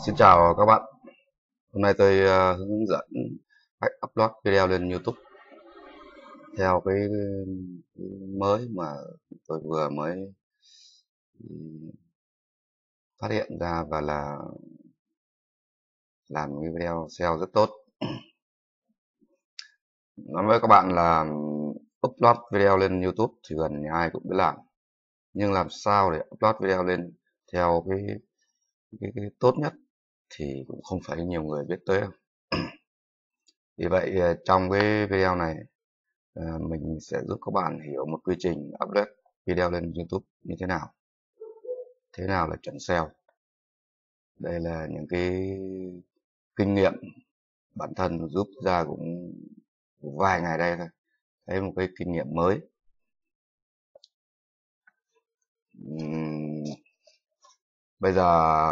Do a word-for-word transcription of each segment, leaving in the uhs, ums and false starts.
Xin chào các bạn. Hôm nay tôi uh, hướng dẫn cách upload video lên YouTube theo cái mới mà tôi vừa mới phát hiện ra và là làm cái video ét e o rất tốt. Nói với các bạn là upload video lên YouTube thì gần như ai cũng biết làm, nhưng làm sao để upload video lên theo cái, cái, cái tốt nhất thì cũng không phải nhiều người biết tới đâu. Vì vậy trong cái video này mình sẽ giúp các bạn hiểu một quy trình upload video lên YouTube như thế nào, thế nào là chuẩn ét e o. Đây là những cái kinh nghiệm bản thân giúp ra cũng vài ngày đây thôi, thấy một cái kinh nghiệm mới. Uhm, bây giờ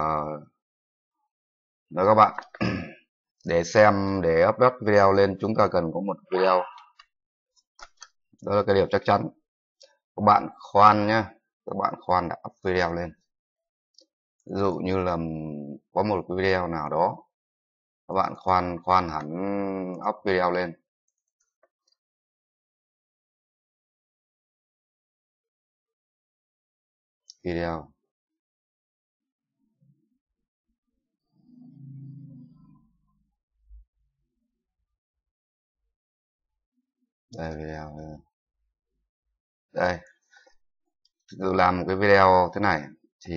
nói các bạn để xem, để upload video lên chúng ta cần có một video, đó là cái điều chắc chắn. Các bạn khoan nhé, các bạn khoan đã up video lên. Ví dụ như là có một cái video nào đó các bạn khoan khoan hẳn up video lên. Video đây, video đây, tôi làm một cái video thế này thì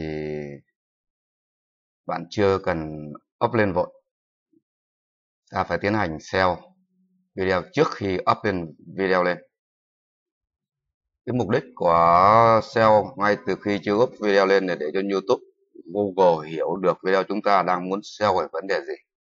bạn chưa cần up lên vội, ta phải tiến hành ét e o video trước khi up lên video lên. Cái mục đích của ét e o ngay từ khi chưa up video lên là để cho YouTube, Google hiểu được video chúng ta đang muốn ét e o về vấn đề gì.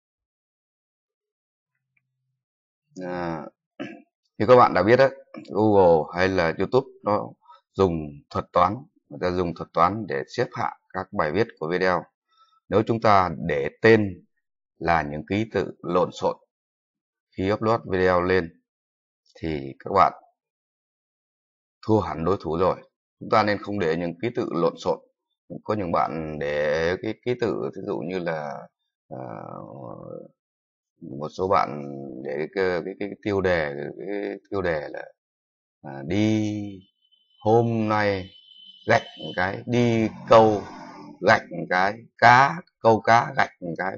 À, như các bạn đã biết đấy, Google hay là YouTube nó dùng thuật toán, người ta dùng thuật toán để xếp hạng các bài viết của video. Nếu chúng ta để tên là những ký tự lộn xộn khi upload video lên thì các bạn thua hẳn đối thủ rồi. Chúng ta nên không để những ký tự lộn xộn. Có những bạn để cái ký tự ví dụ như là uh, một số bạn để cái, cái, cái tiêu đề cái tiêu đề là à, đi hôm nay gạch một cái, đi câu gạch một cái, cá câu cá gạch một cái,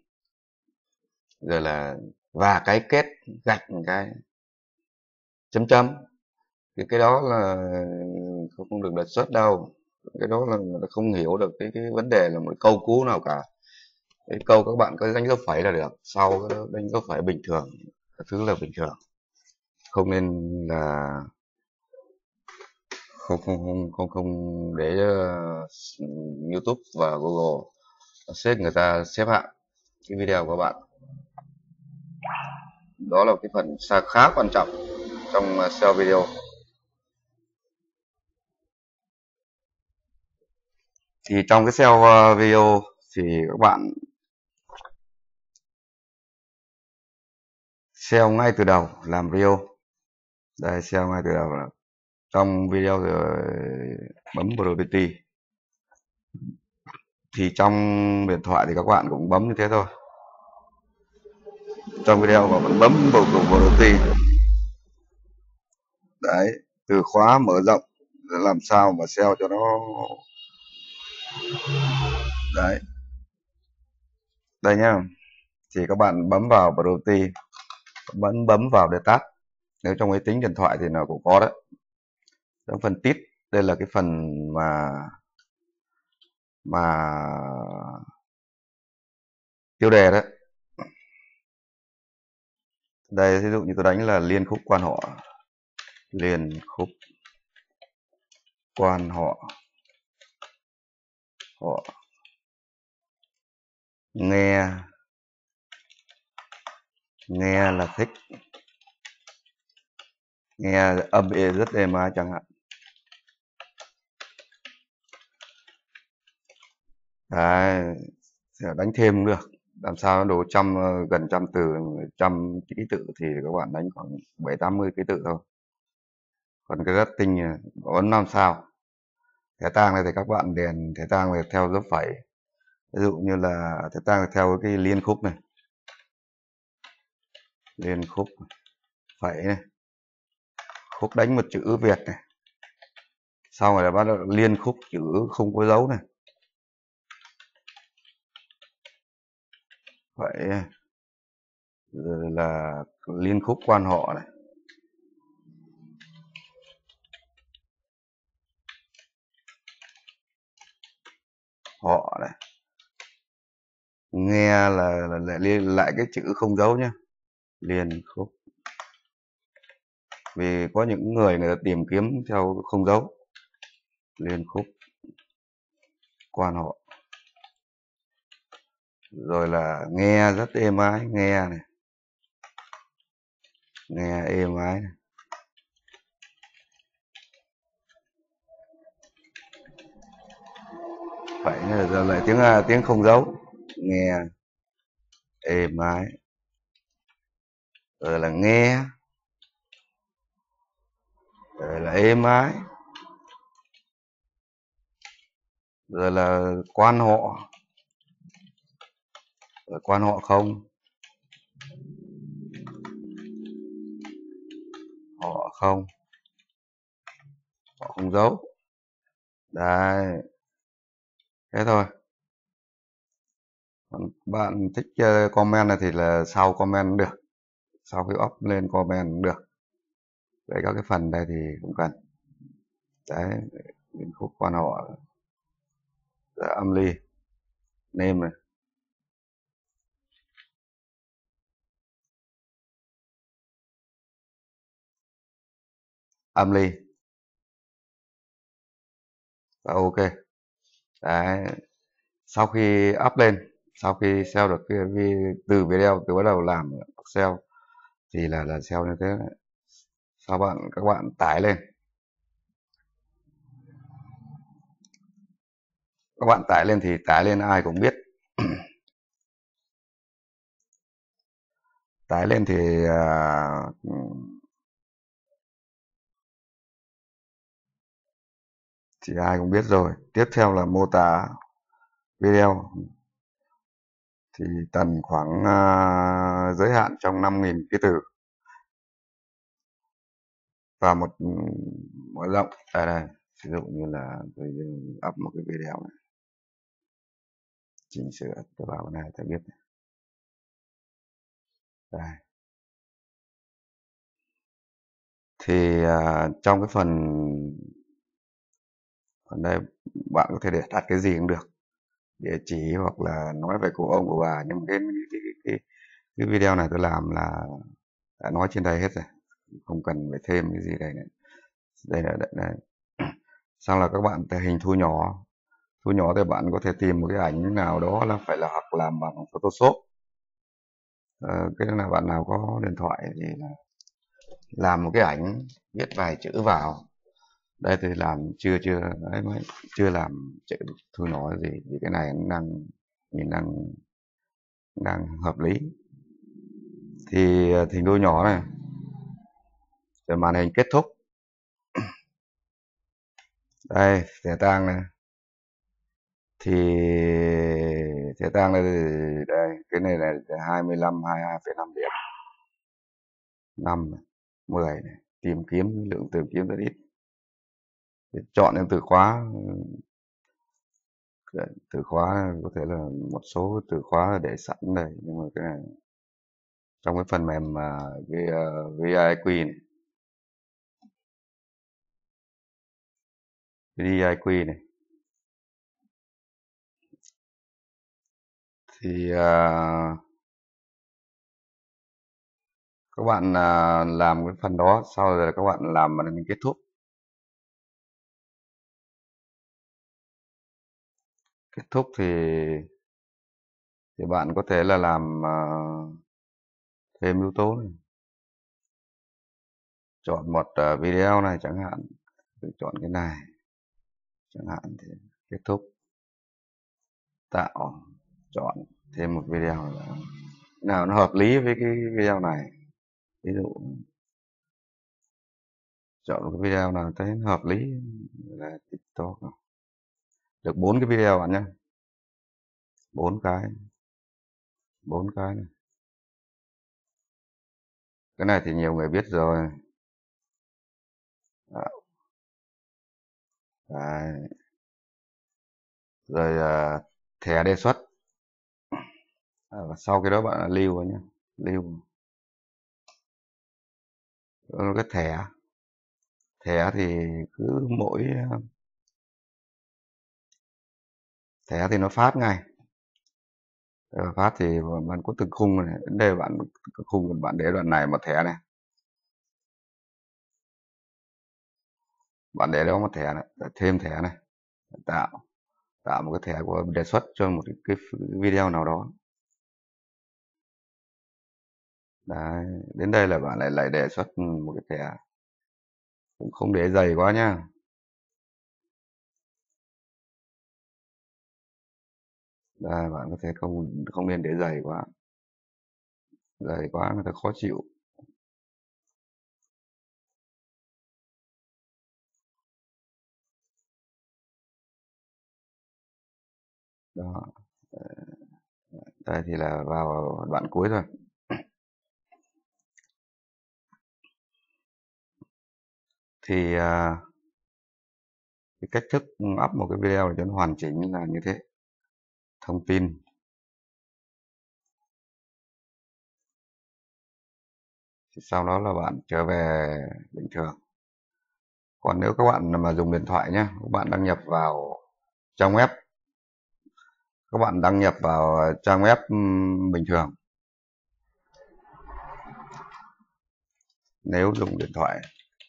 rồi là và cái kết gạch một cái chấm chấm. Thì cái đó là không được đề xuất đâu, cái đó là người ta không hiểu được cái, cái vấn đề là một câu cú nào cả. Cái câu các bạn có đánh dấu phẩy là được, sau đánh dấu phẩy bình thường, các thứ là bình thường, không nên là không không không không không để uh, YouTube và Google xếp người ta xếp hạng cái video của bạn. Đó là cái phần khá quan trọng trong ét e o video. Thì trong cái ét e o video thì các bạn ét e o ngay từ đầu làm video. Đây, ét e o ngay từ đầu là trong video rồi bấm Property. Thì trong điện thoại thì các bạn cũng bấm như thế thôi. Trong video mà vẫn bấm vào cục Property. Đấy, từ khóa mở rộng làm sao mà ét e o cho nó. Đấy. Đây nhá. Thì các bạn bấm vào Property, bấm bấm vào để tắt. Nếu trong máy tính điện thoại thì nó cũng có đấy. Trong phần tít, đây là cái phần mà mà tiêu đề đấy. Đây ví dụ như tôi đánh là liên khúc quan họ, liên khúc quan họ họ nghe nghe là thích, nghe âm rất êm ái chẳng hạn. Đấy, đánh thêm cũng được, làm sao nó đủ trăm, gần trăm từ, trăm ký tự thì các bạn đánh khoảng bảy tám mươi ký tự thôi. Còn cái rất tinh ấn năm sao. Thẻ tang này thì các bạn điền thẻ tang này theo dấu phẩy, Ví dụ như là chúng ta theo cái liên khúc này, liên khúc phẩy này, khúc đánh một chữ Việt này, sau rồi là bắt đầu liên khúc chữ không có dấu này, phẩy này. Rồi là liên khúc quan họ này, họ này, nghe là, là lại liên lại cái chữ không dấu nhé, liên khúc. Vì có những người người ta tìm kiếm theo không dấu, liên khúc quan họ. Rồi là nghe rất êm ái, nghe này, nghe êm ái này. Phải giờ lại tiếng tiếng không dấu, nghe êm ái. Rồi là nghe, rồi là êm ái, rồi là quan họ, rồi quan họ không, họ không, họ không dấu. Đấy, thế thôi. Còn bạn thích uh, comment này thì là sau comment cũng được, sau khi up lên comment cũng được. Vậy các cái phần đây thì cũng cần. Đấy, liên khúc quan họ, âm ly, name này, âm ly, và ok. Đấy, sau khi up lên, sau khi sell được cái từ video từ bắt đầu làm sell thì là là sell như thế. Sau bạn các bạn tải lên, các bạn tải lên thì tải lên ai cũng biết. Tải lên thì à, thì ai cũng biết rồi. Tiếp theo là mô tả video thì tầm khoảng uh, giới hạn trong năm nghìn ký từ và một mở rộng. Đây đây, ví dụ như là tôi up một cái video này, chỉnh sửa tôi vào cái này tôi biết này. Đây. Thì uh, trong cái phần phần đây bạn có thể để đặt cái gì cũng được, địa chỉ hoặc là nói về cụ ông của bà, nhưng cái cái, cái, cái video này tôi làm là đã nói trên đây hết rồi, không cần phải thêm cái gì đây nữa. Đây là đây, đây. Xong là các bạn thể hình thu nhỏ, thu nhỏ thì bạn có thể tìm một cái ảnh nào đó là phải là hoặc làm bằng Photoshop. Ờ, cái là bạn nào có điện thoại thì là làm một cái ảnh viết vài chữ vào. Đây thì làm chưa chưa đấy mới chưa làm chữ thu nhỏ gì, vì cái này cũng đang mình đang đang hợp lý. Thì thì đôi nhỏ này, rồi màn hình kết thúc. Đây thẻ tang này, thì thẻ tang đây, đây cái này là hai mươi lăm, hai mươi hai phẩy năm điểm, năm này, mười này, tìm kiếm lượng tìm kiếm rất ít. Thì chọn những từ khóa, từ khóa có thể là một số từ khóa để sẵn đây, nhưng mà cái này trong cái phần mềm mà cái uh, vê i quy này, vê i quy này thì uh, các bạn uh, làm cái phần đó, sau rồi các bạn làm mà mình kết thúc. Kết thúc thì thì bạn có thể là làm uh, thêm yếu tố này. Chọn một uh, video này chẳng hạn, chọn cái này chẳng hạn, thì kết thúc, tạo, chọn thêm một video nào, nào nó hợp lý với cái video này. Ví dụ chọn một cái video nào thấy hợp lý là TikTok, được bốn cái video bạn nhé. bốn cái, bốn cái này. Cái này thì nhiều người biết rồi. Đấy. Rồi à, thẻ đề xuất. À, sau cái đó bạn lưu vào nhé, lưu cái thẻ. Thẻ thì cứ mỗi thẻ thì nó phát ngay. Ờ, phát thì bạn có từng khung này, đây bạn khung bạn để đoạn này một thẻ này, bạn để đó một thẻ này, thêm thẻ này, tạo tạo một cái thẻ của đề xuất cho một cái video nào đó. Đấy, đến đây là bạn lại lại đề xuất một cái thẻ, cũng không để dày quá nhá. Đây, bạn có thể không không nên để dày quá, dày quá người ta khó chịu. Đó, đây thì là vào đoạn cuối rồi. Thì à, cái cách thức up một cái video để cho nó hoàn chỉnh là như thế. Thông tin, thì sau đó là bạn trở về bình thường. Còn nếu các bạn mà dùng điện thoại nhé, các bạn đăng nhập vào trang web, các bạn đăng nhập vào trang web bình thường. Nếu dùng điện thoại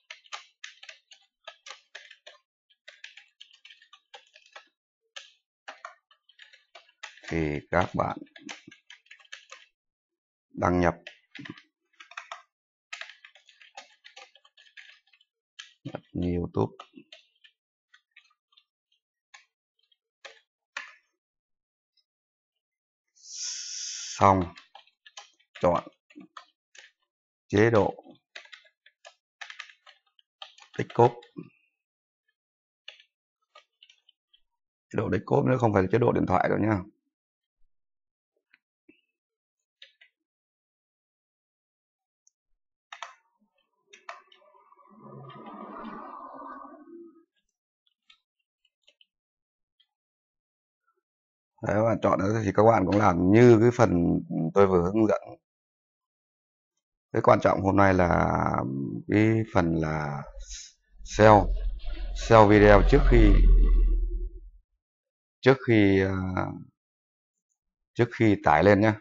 thì các bạn đăng nhập như YouTube, xong chọn chế độ tích cốp. Chế độ tích cốp nữa không phải là chế độ điện thoại đâu nhá. Đấy, các bạn chọn đó thì các bạn cũng làm như cái phần tôi vừa hướng dẫn. Cái quan trọng hôm nay là cái phần là sell sell video trước khi trước khi trước khi tải lên nhé.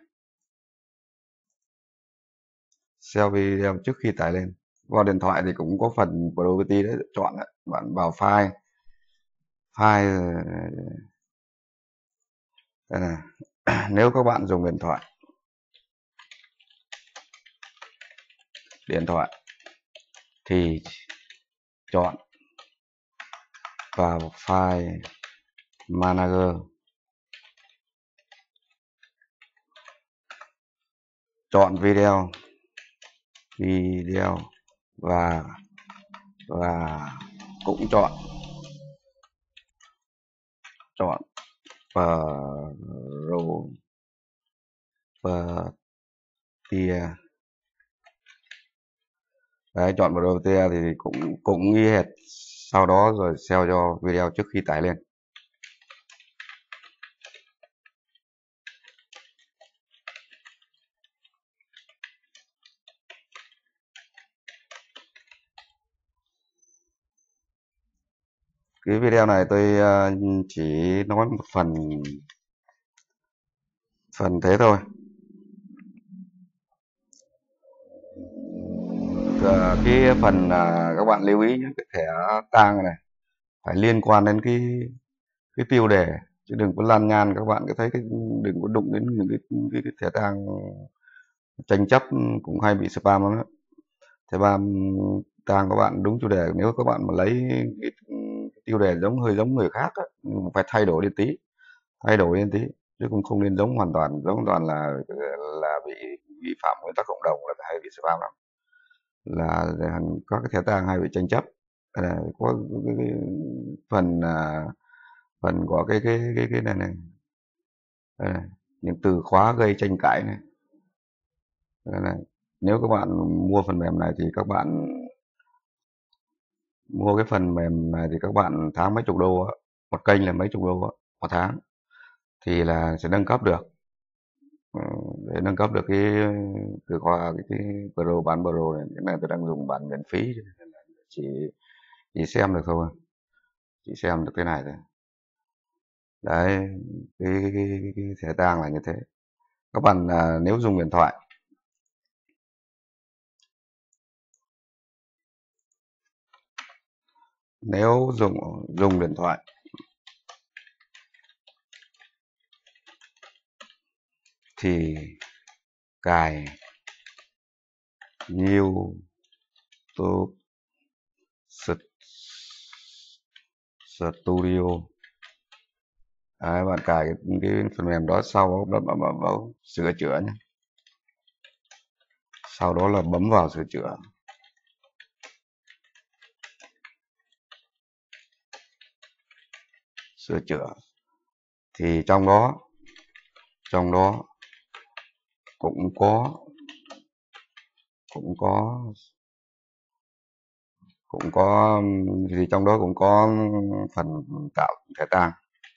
Sell video trước khi tải lên. Vào điện thoại thì cũng có phần Property đấy, chọn đấy. Bạn vào file file đây này. Nếu các bạn dùng điện thoại điện thoại thì chọn vào file manager, chọn video video và và cũng chọn chọn pro tia. Đấy, chọn pro tia thì cũng cũng y hệt, sau đó rồi sell cho video trước khi tải lên. Cái video này tôi chỉ nói một phần phần thế thôi. Cái phần các bạn lưu ý những cái thẻ tang này phải liên quan đến cái cái tiêu đề, chứ đừng có lan nhan. Các bạn có thấy cái đừng có đụng đến những cái, cái, cái thẻ tang tranh chấp cũng hay bị spam lắm đó. Thẻ spam tang các bạn đúng chủ đề, nếu các bạn mà lấy cái, cái tiêu đề giống hơi giống người khác á, phải thay đổi lên tí thay đổi lên tí chứ cũng không nên giống hoàn toàn. Giống hoàn toàn là là bị vi phạm nguyên tắc cộng đồng, là hay bị spam lắm. Là các cái thẻ tang hay bị tranh chấp. À, có cái, cái phần à, phần của cái cái cái cái này này Đây này, những từ khóa gây tranh cãi này. Đây này. Nếu các bạn mua phần mềm này thì các bạn mua cái phần mềm này thì các bạn tháng mấy chục đô á, một kênh là mấy chục đô á, một tháng thì là sẽ nâng cấp được. Ờ, để nâng cấp được cái từ khóa cái, cái Pro bản Pro này. Cái này tôi đang dùng bản miễn phí nên là chỉ chỉ xem được thôi, chỉ xem được cái này thôi. Đấy, cái, cái, cái, cái thẻ tang là như thế. Các bạn à, nếu dùng điện thoại nếu dùng dùng điện thoại thì cài YouTube Studio. Đấy, bạn cài cái, cái phần mềm đó, sau bấm bấm bấm vào sửa chữa nhé. Sau đó là bấm vào sửa chữa. Sửa chữa thì trong đó trong đó cũng có cũng có cũng có thì trong đó cũng có phần tạo thẻ tang.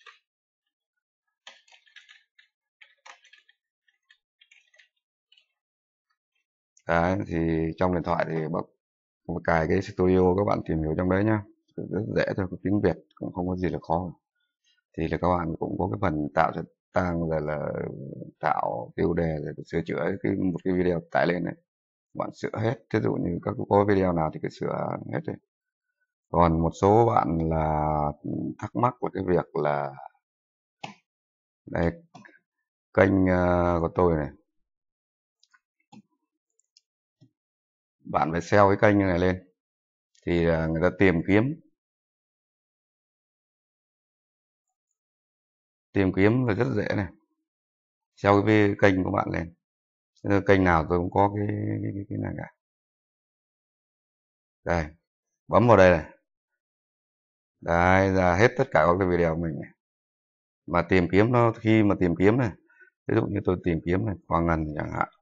Đấy, thì trong điện thoại thì bật cài cái Studio, các bạn tìm hiểu trong đấy nhá, rất dễ thôi, tiếng Việt cũng không có gì là khó. Thì là các bạn cũng có cái phần tạo thẻ tang, rồi là tạo tiêu đề, rồi sửa chữa cái một cái video tải lên này, bạn sửa hết. Ví dụ như các có video nào thì cứ sửa hết rồi. Còn một số bạn là thắc mắc về cái việc là đây, kênh uh, của tôi này, bạn phải seo cái kênh này lên thì uh, người ta tìm kiếm tìm kiếm là rất dễ này. Seo cái kênh của bạn lên, kênh nào tôi cũng có cái cái, cái, cái này cả. Đây, bấm vào đây này. Đấy, ra hết tất cả các cái video của mình này. Mà tìm kiếm nó, khi mà tìm kiếm này, ví dụ như tôi tìm kiếm này, Hoàng Ngân chẳng hạn.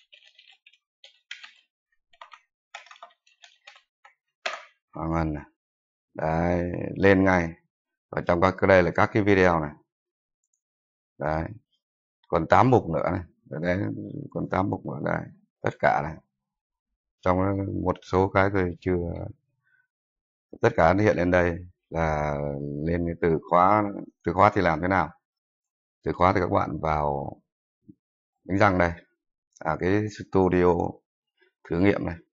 Hoàng Ngân này. Đấy, lên ngay. Và trong các cái đây là các cái video này. Đấy. Còn tám mục nữa này. Đấy, còn tám mục nữa đây. Tất cả này. Trong một số cái tôi chưa, tất cả nó hiện lên đây là lên cái từ khóa. Từ khóa thì làm thế nào? Từ khóa thì các bạn vào đánh răng đây, à, cái studio thử nghiệm này,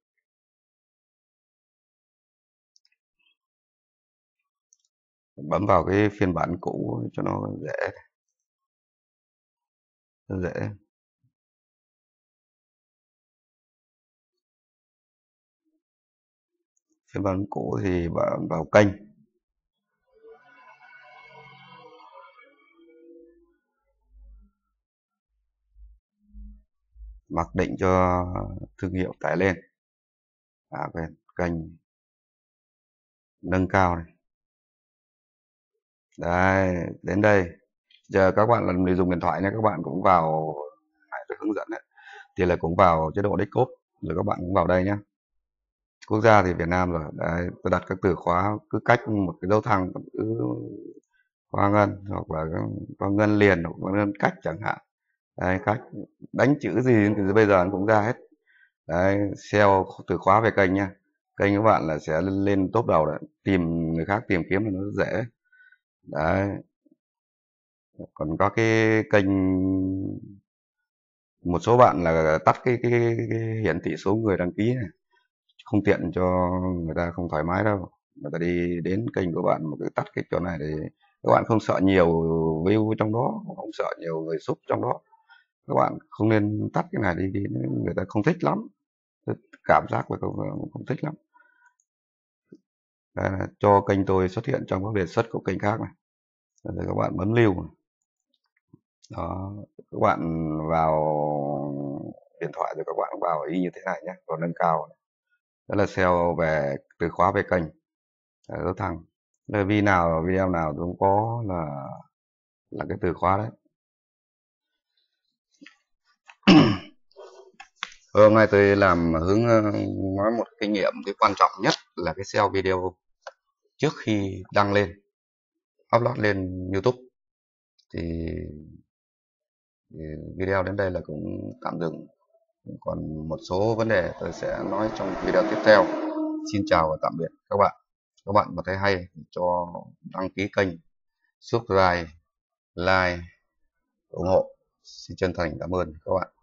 bấm vào cái phiên bản cũ cho nó dễ, rất dễ. Phiên bản cũ thì vào, vào kênh, mặc định cho thương hiệu tải lên, à, bên kênh nâng cao này. Đây, đến đây giờ các bạn là người dùng điện thoại nhé, các bạn cũng vào tôi hướng dẫn đấy, thì là cũng vào chế độ desktop, rồi các bạn cũng vào đây nhé. Quốc gia thì Việt Nam rồi. Đấy, tôi đặt các từ khóa cứ cách một cái dấu thăng, cứ Hoa Ngân hoặc là Hoa Ngân liền hoặc Hoa Ngân cách chẳng hạn. Đây, cách đánh chữ gì thì bây giờ nó cũng ra hết. Đấy, seo từ khóa về kênh nha. Kênh các bạn là sẽ lên top đầu đấy, tìm người khác tìm kiếm là nó rất dễ. Đấy. Còn có cái kênh, một số bạn là tắt cái, cái, cái, cái hiển thị số người đăng ký này, không tiện cho người ta, không thoải mái đâu. Người ta đi đến kênh của bạn mà cứ tắt cái chỗ này thì các bạn không sợ nhiều view trong đó, không sợ nhiều người sub trong đó, các bạn không nên tắt cái này đi, đi người ta không thích lắm, cảm giác là không, không thích lắm. Đây, cho kênh tôi xuất hiện trong các đề xuất của kênh khác này, rồi các bạn bấm lưu này. Đó, các bạn vào điện thoại rồi các bạn vào y như thế này nhé, còn nâng cao này. Đó là seo về từ khóa về kênh, dấu thăng. Vì nào video nào cũng có là là cái từ khóa đấy. Hôm nay tôi làm hướng ờ, nói một kinh nghiệm, cái quan trọng nhất là cái ét e o video trước khi đăng lên, upload lên YouTube. Thì, thì video đến đây là cũng tạm dừng. Còn một số vấn đề tôi sẽ nói trong video tiếp theo. Xin chào và tạm biệt các bạn. Các bạn mà thấy hay cho đăng ký kênh, subscribe, like, ủng hộ. Xin chân thành cảm ơn các bạn.